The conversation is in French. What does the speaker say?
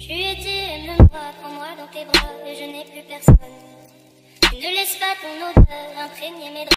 Tu étais, aime-moi, prends-moi dans tes bras, et je n'ai plus personne. Tu ne laisses pas ton odeur imprégner mes draps.